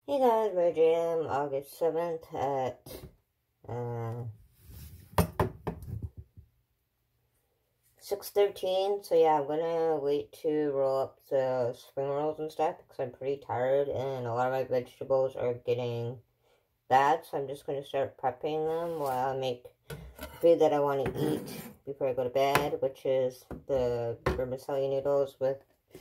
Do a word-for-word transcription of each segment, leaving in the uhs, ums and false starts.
Hey guys, we're Jam, August seventh at uh, six thirteen. So yeah, I'm gonna wait to roll up the spring rolls and stuff because I'm pretty tired and a lot of my vegetables are getting bad. So I'm just gonna start prepping them while I make food that I want to eat before I go to bed, which is the vermicelli noodles with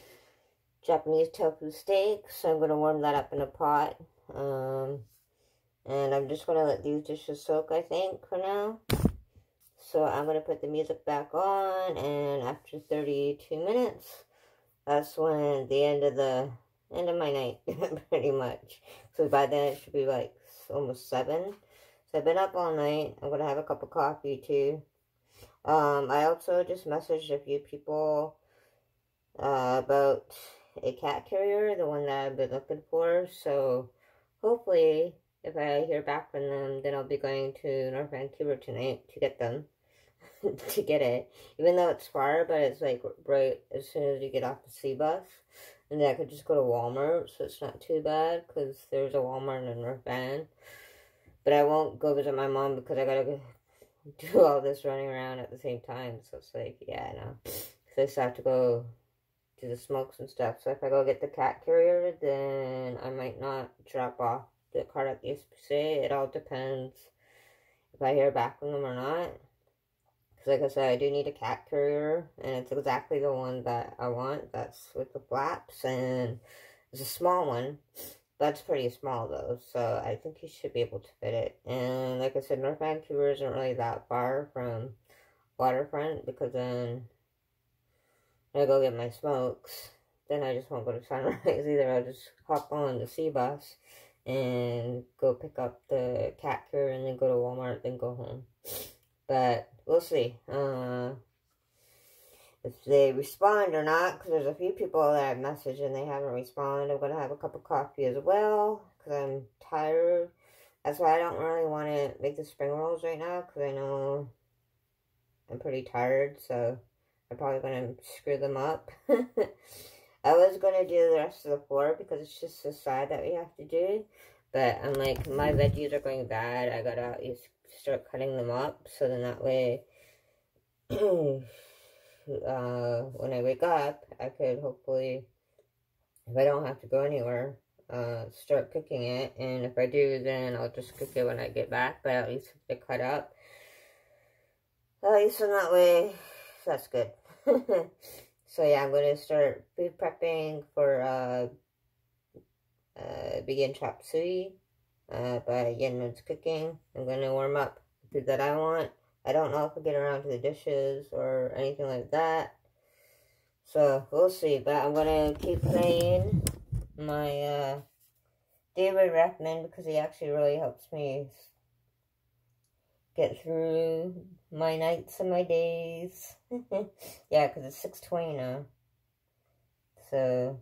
Japanese tofu steak. So I'm gonna warm that up in a pot. Um, and I'm just going to let these dishes soak, I think, for now. So I'm going to put the music back on, and after thirty-two minutes, that's when the end of the, end of my night, pretty much. So by then it should be like almost seven. So I've been up all night. I'm going to have a cup of coffee too. Um, I also just messaged a few people uh, about a cat carrier, the one that I've been looking for. So hopefully, if I hear back from them, then I'll be going to North Vancouver tonight to get them, to get it. Even though it's far, but it's like right as soon as you get off the C bus. And then I could just go to Walmart, so it's not too bad, because there's a Walmart in North Van. But I won't go visit my mom because I gotta go do all this running around at the same time. So it's like, yeah, no. So I still have to go do the smokes and stuff. So if I go get the cat carrier, then I might not drop off the card at the S P C A. It all depends if I hear back from them or not. Because like I said, I do need a cat carrier, and it's exactly the one that I want. That's with the flaps, and it's a small one. That's pretty small though, so I think you should be able to fit it. And like I said, North Vancouver isn't really that far from waterfront, because then when I go get my smokes, then I just won't go to Sunrise either. I'll just hop on the C bus and go pick up the cat carrier and then go to Walmart, then go home. But we'll see uh, if they respond or not, because there's a few people that I've messaged and they haven't responded. I'm going to have a cup of coffee as well, because I'm tired. That's why I don't really want to make the spring rolls right now, because I know I'm pretty tired, so I'm probably going to screw them up. I was going to do the rest of the floor because it's just the side that we have to do. But I'm like, my veggies are going bad. I got to at least start cutting them up. So then that way, uh, when I wake up, I could hopefully, if I don't have to go anywhere, uh, start cooking it. And if I do, then I'll just cook it when I get back. But at least have to cut up. At least in that way, that's good. So yeah, I'm going to start food prepping for uh, uh, vegan chop suey uh, by Yenman's Cooking. I'm going to warm up the food that I want. I don't know if I'll get around to the dishes or anything like that. So we'll see. But I'm going to keep playing my uh, David Rathman, because he actually really helps me get through my nights and my days. Yeah, because it's six twenty now. So,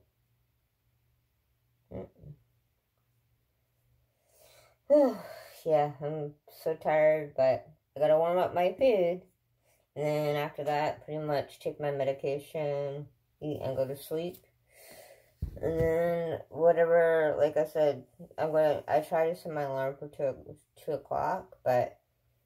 yeah, I'm so tired, but I gotta warm up my food. And then after that, pretty much take my medication, eat, and go to sleep. And then whatever, like I said, I'm gonna, I try to set my alarm for two, two o'clock, but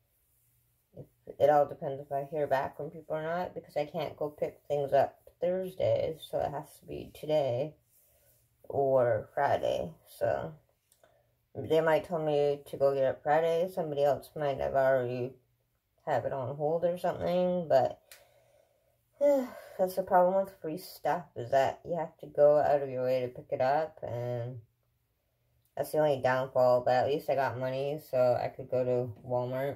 it all depends if I hear back from people or not, because I can't go pick things up Thursday, so it has to be today or Friday. So they might tell me to go get it Friday. Somebody else might have already have it on hold or something, but that's the problem with free stuff, is that you have to go out of your way to pick it up, and that's the only downfall. But at least I got money, so I could go to Walmart.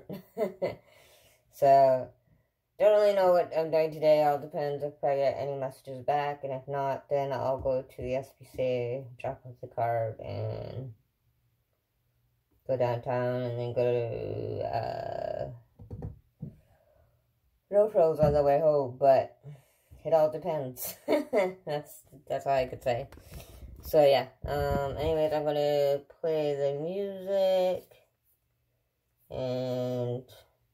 So, don't really know what I'm doing today. It all depends if I get any messages back. And if not, then I'll go to the S P C A, drop off the card, and go downtown. And then go to, uh, No Frills on the way home. But it all depends. that's, that's all I could say. So, yeah. Um, anyways, I'm going to play the music. And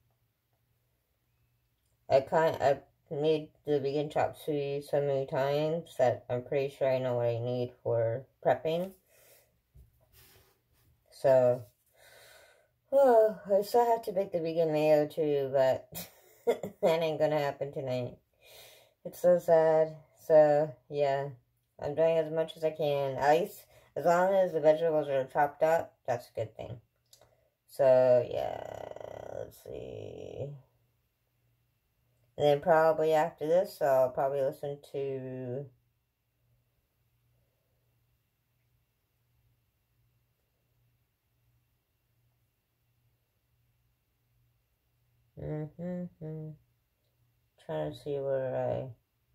I kind I've made the vegan chop suey so many times that I'm pretty sure I know what I need for prepping. So, oh, I still have to bake the vegan mayo too, but that ain't gonna happen tonight. It's so sad. So, yeah, I'm doing as much as I can. At least, as long as the vegetables are chopped up, that's a good thing. So, yeah, let's see. And then probably after this, I'll probably listen to... Mm-hmm. Trying to see where I...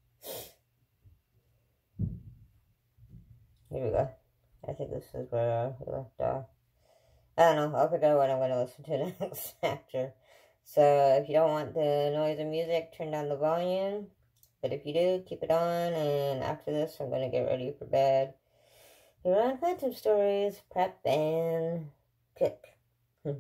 Here we go. I think this is where we left off. I don't know. I'll figure out what I'm going to listen to next after. So, if you don't want the noise of music, turn down the volume. But if you do, keep it on. And after this, I'm going to get ready for bed. You're on Phantom Stories, prep, and cook. Hmm.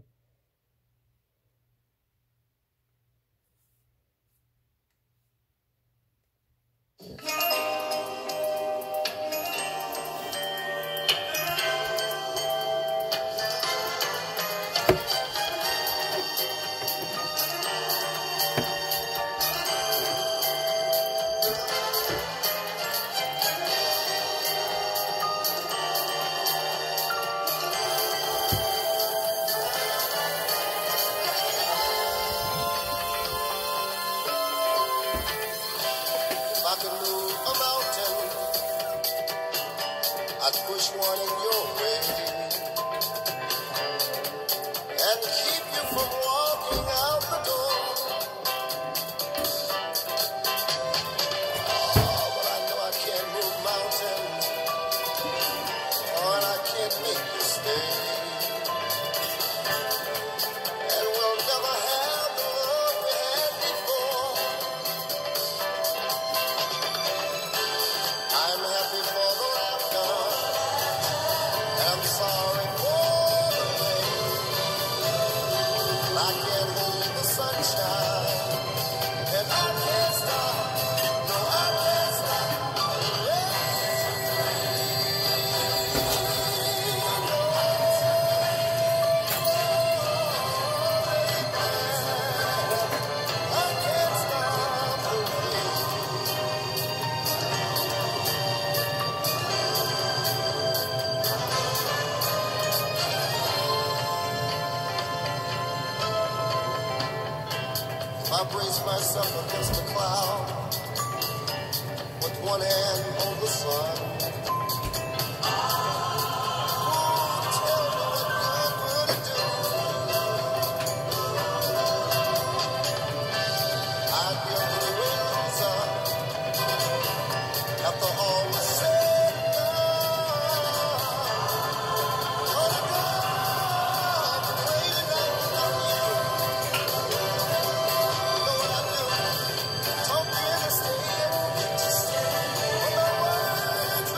Push one in your way and keep you from walking out the door. Oh, but I know I can't move mountains, oh, and I can't make you stay, and we'll never have the love we had before. I'm happy for the laughter, I'm sorry for the pain. I can't hold the sunshine, and I can't stop, no, I can't stop the rain. I can't stop the rain. I brace myself against the cloud with one hand on the sun. Oh, tell me what you're gonna do. I feel the wings up after all was said and done. Oh, God, the way you know I you. Don't be a mistake, just say my words.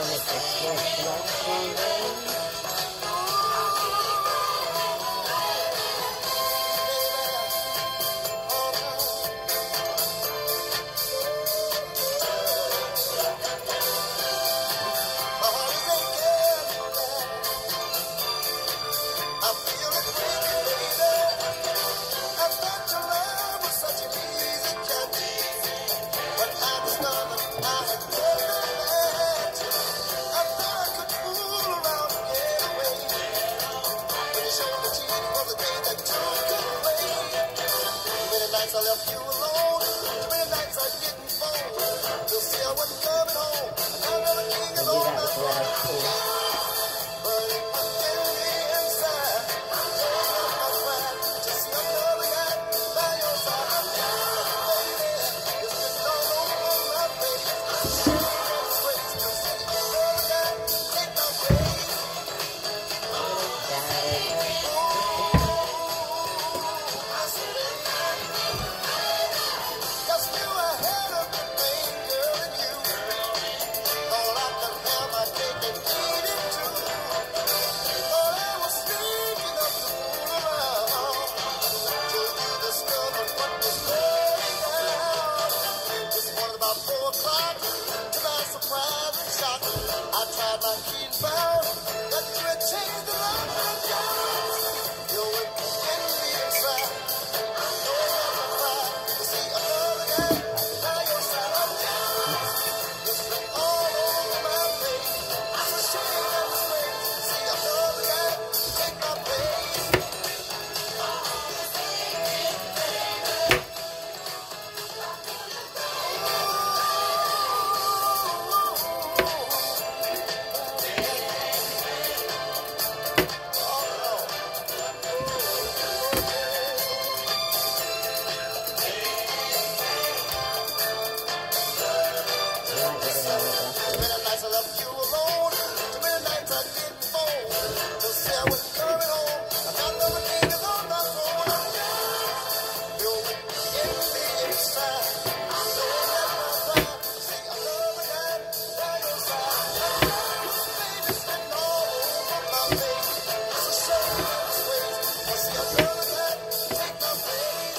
gonna just let it last longer. I left you alone. Too many nights I didn't phone. To see I wasn't coming home. I never came I do along that with lettuce too. but it was getting me inside. I love my pride to see another guy by your side. Baby, it's been all over my face. Shame and disgrace to see another guy take my place. I tried my key and found that you had changed the life of yours. You were getting me inside. I know that I'm proud to see another guy by your side. It's been all over my face. It's a shame and disgrace to see another guy take my place. Too many nights I left you alone. Too many nights I didn't phone. To say I wasn't coming home. And I never needed on my phone. You were getting me inside. I know that my pride to see another guy by your side. Baby, it's been all over my face. It's a shame and disgrace to see another guy take my place.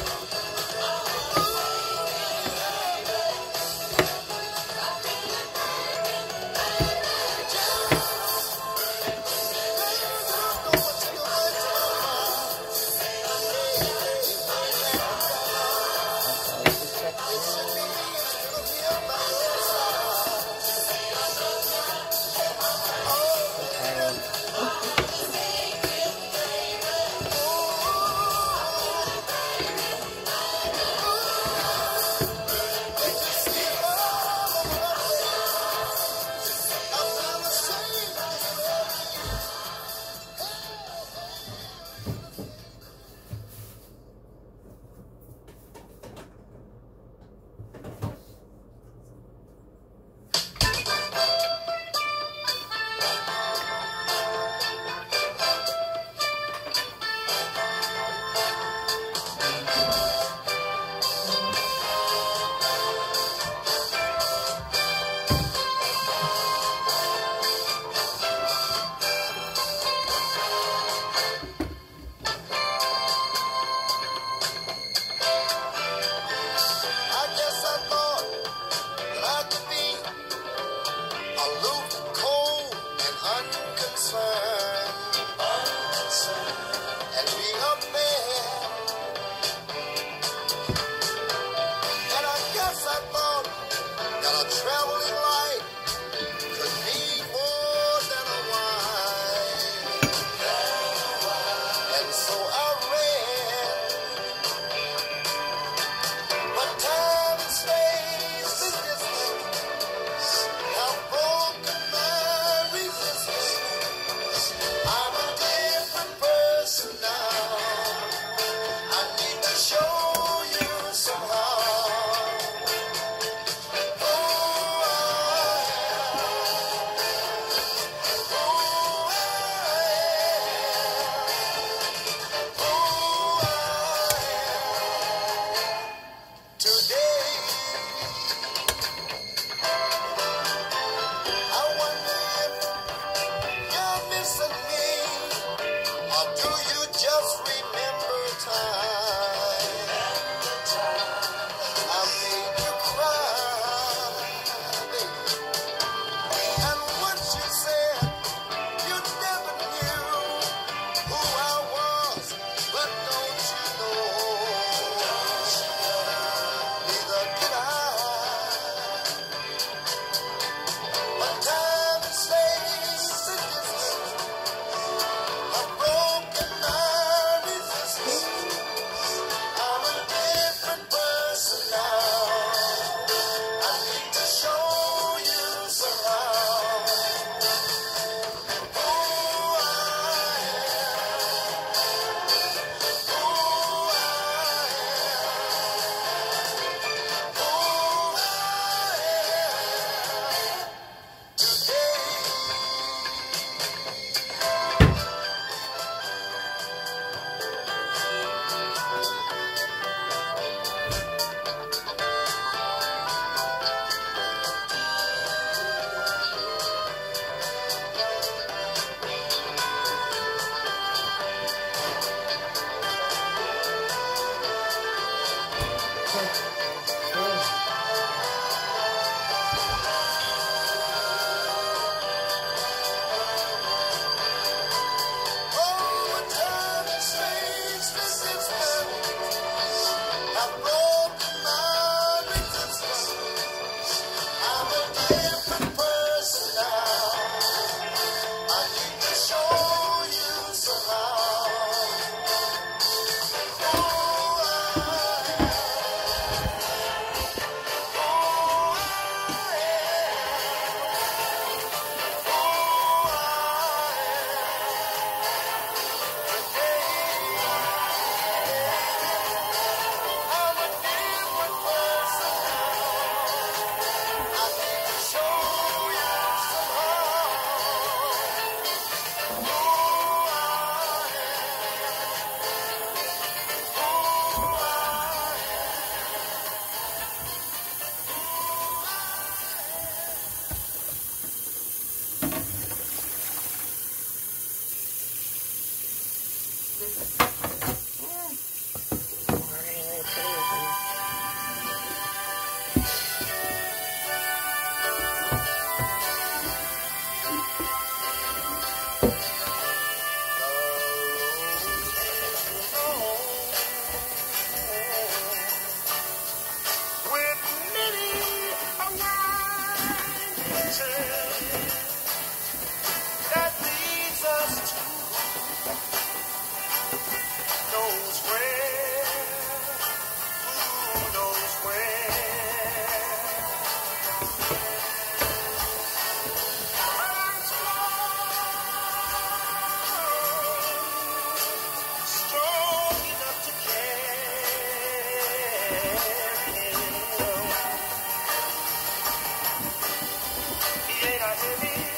Traveling light could be more than a wine, and so I ran. But time and space and distance have broken my resistance. that leads us to knows where, who knows where. I'm strong, strong enough to carry him. He ain't a heavy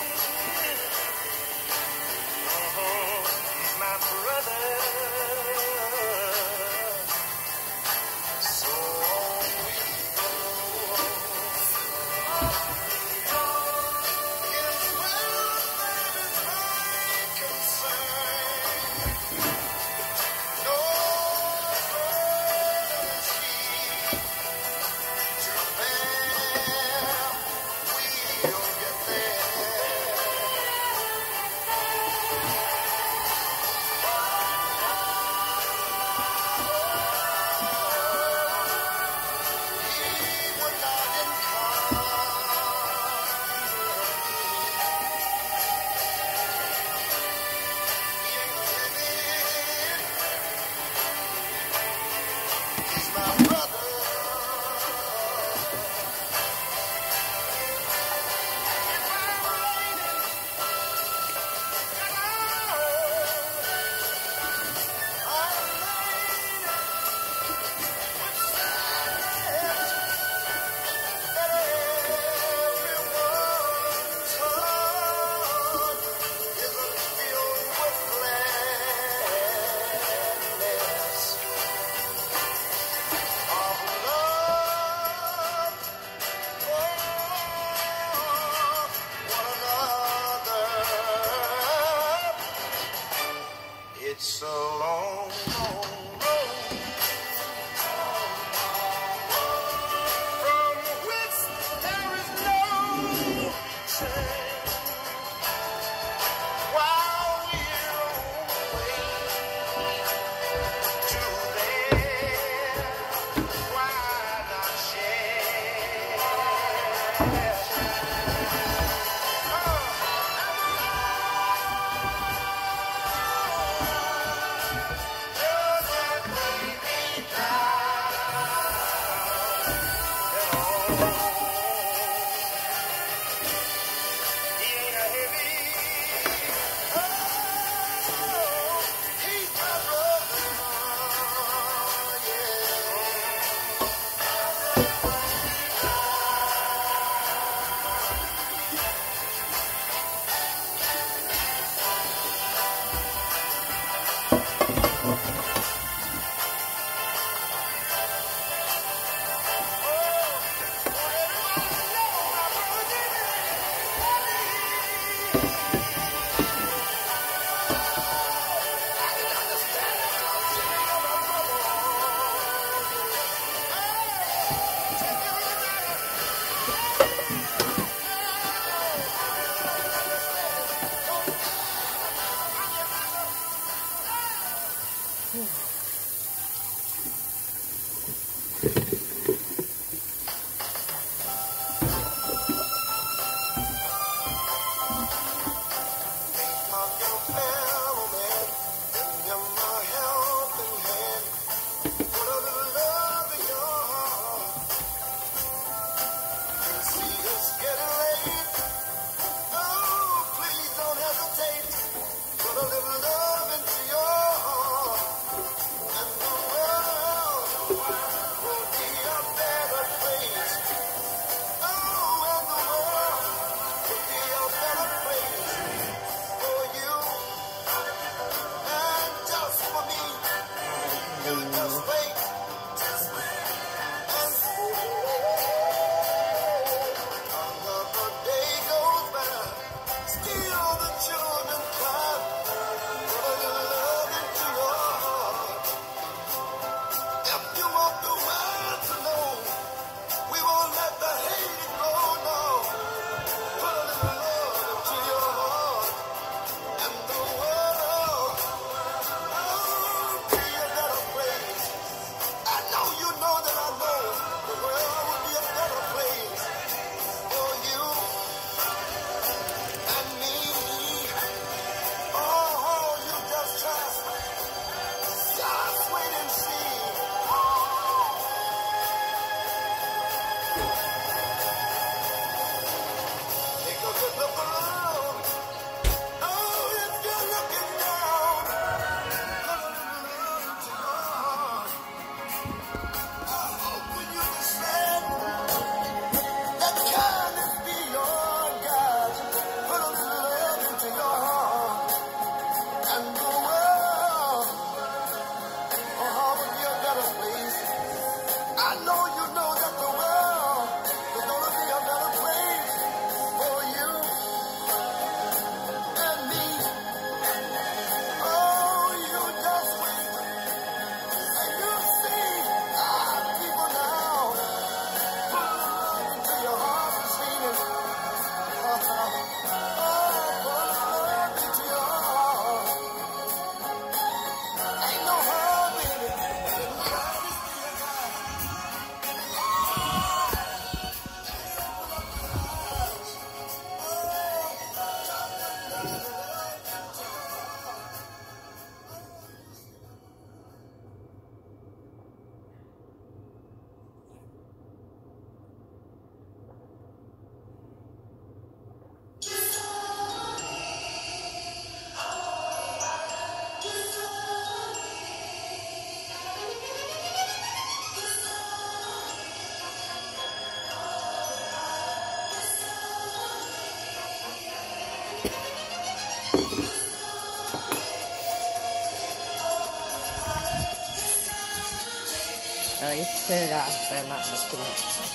At least turn it off, but I'm not looking at it.